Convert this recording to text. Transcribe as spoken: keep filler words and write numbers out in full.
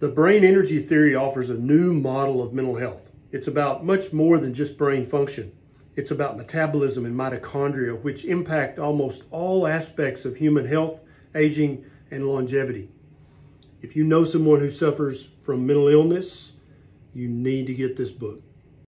The brain energy theory offers a new model of mental health. It's about much more than just brain function. It's about metabolism and mitochondria, which impact almost all aspects of human health, aging, and longevity. If you know someone who suffers from mental illness, you need to get this book.